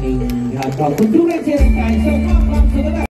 หนึ่งครับขอบคุณทุกแรงเชียร์ใจส่งมอบความสุข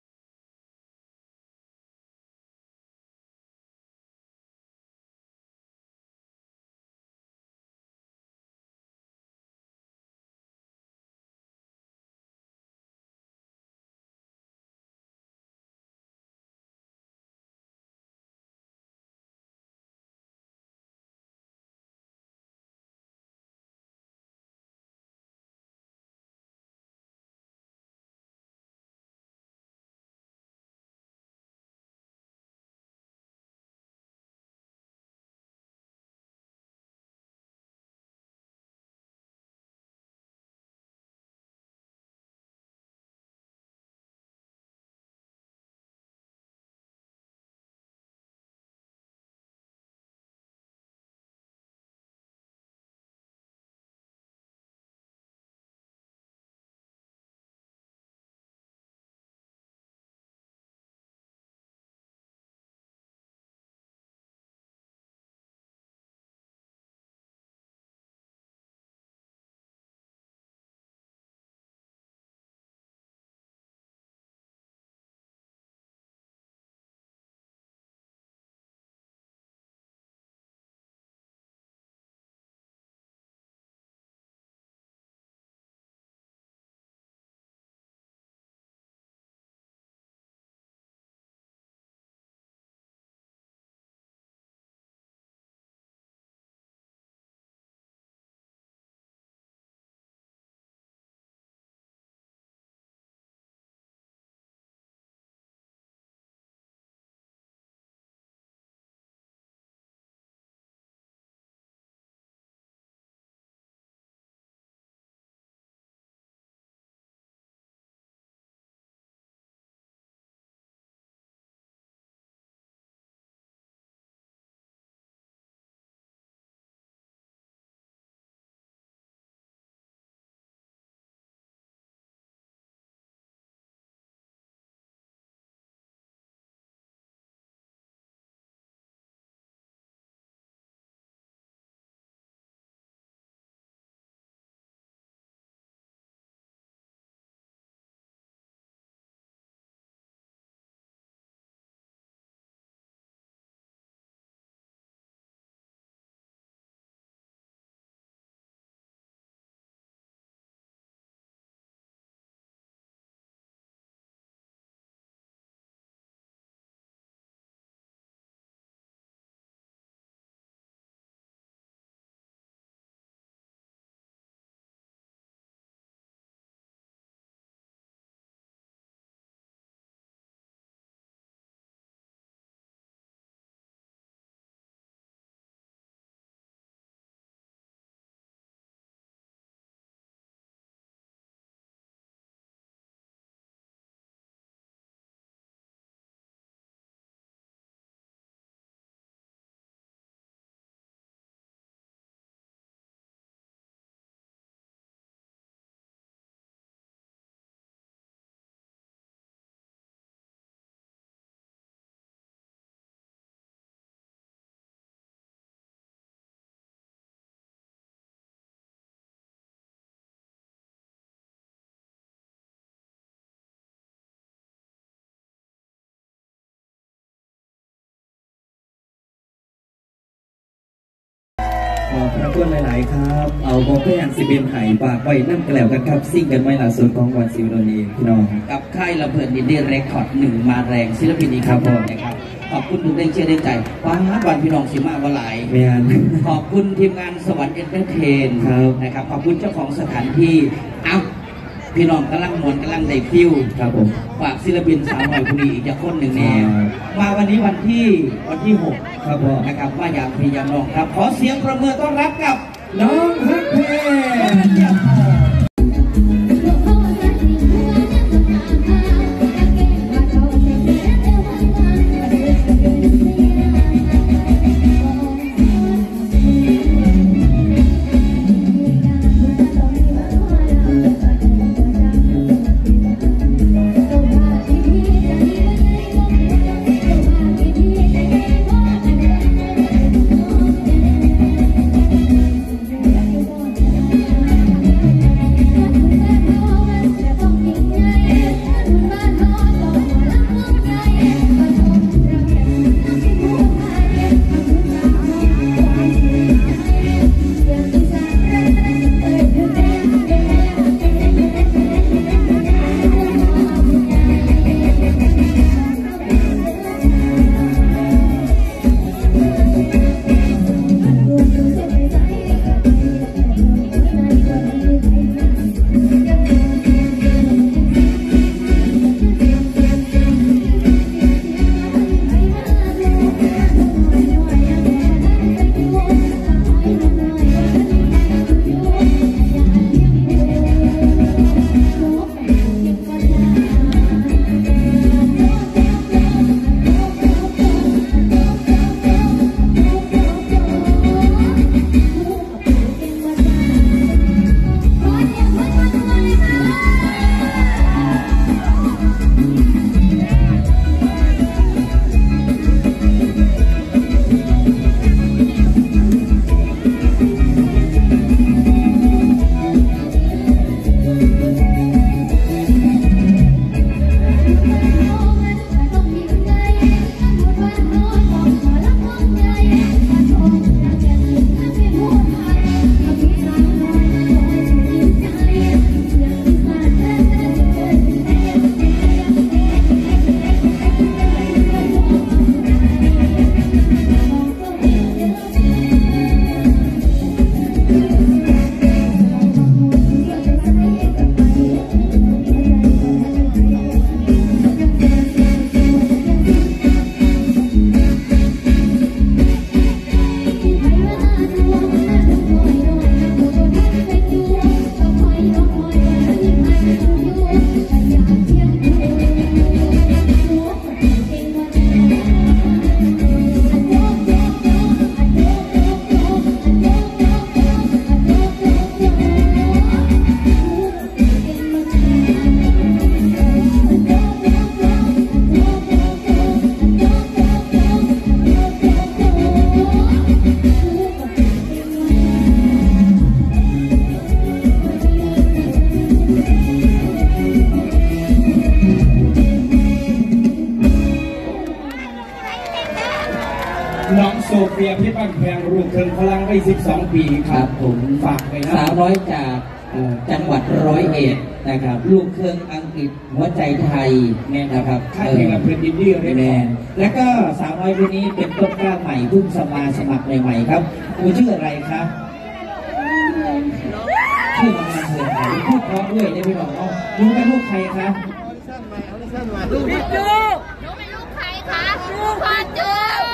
ขอบคุณหลายๆครับเอาโมเพื่อนซีเบนไห่ฝากไว้นั่งกระแล้วกันครับซิ่งกันไว้ล่าสุดของวันซิวโดนีพี่น้องกับค่ายระเบิดดินเดียเรคคอร์ด1มาแรงศิลปินอีกครับผมนะครับขอบคุณทุกแรงเชียร์แรงใจวันพี่น้องสิมาวันหลายขอบคุณทีมงานสวรรค์เอนเตอร์เทนนะครับขอบคุณเจ้าของสถานที่พี่น้องกำลังมวนกำลังได้ฟิวครับผมฝากศิลปินสาวหน่อยคนนี้อีกคนหนึ่งแน่มาวันนี้วันที่6ครับผมนะครับว่าอยากพยายามลองครับขอเสียงประเมินต้อนรับกับน้องฮักเพน้องโซเฟียพี่บ้านแพงรูปเทิงพลังไป12 ปีครับผมฝากไปนะสาวร้อยจากจังหวัด101นะครับลูกเครื่องอังกฤษหัวใจไทยเนี่ยนะครับค่ายเพลงลำเพลินอินดี้เรคคอร์ดแล้วก็สาวน้อยคนนี้เป็นต้นกล้าใหม่เพิ่งสมัครใหม่ๆครับคุณชื่ออะไรครับชื่อน้องลำเพลินไทยพูดเพราะด้วยได้ไหมน้องรู้เป็นลูกใครครับพี่จูหนูเป็นลูกใครคะลูกพ่อจู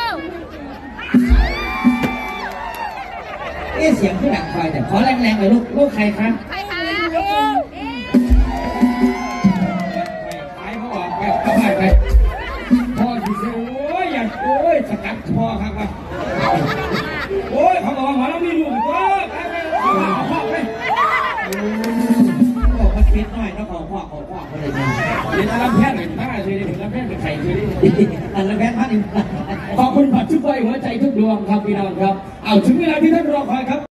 เสียงที่ดังคอยแต่ขอแรงๆเลยลูกใครคะใครคะไปพ่อออกไปเข้าไปพ่อที่เสียโอ้ยอย่างโอ้ยสกัดพ่อครับว่าโอ้ยเขาบอกว่าหมอเรามีลูกตัวไปเอาพ่อไปบอกว่าคิดหน่อยต้องขอพ่อเขาเลยนะเดี๋ยวรับแพทย์หน่อยถ้าเฉยๆรับแพทย์เป็นไข่เฉยๆรับแพทย์พัดอีกขอบคุณผัดชุบไฟหัวใจทุกดวงครับพี่น้องครับเอาถึงเวลาที่ท่านรอคอยครับ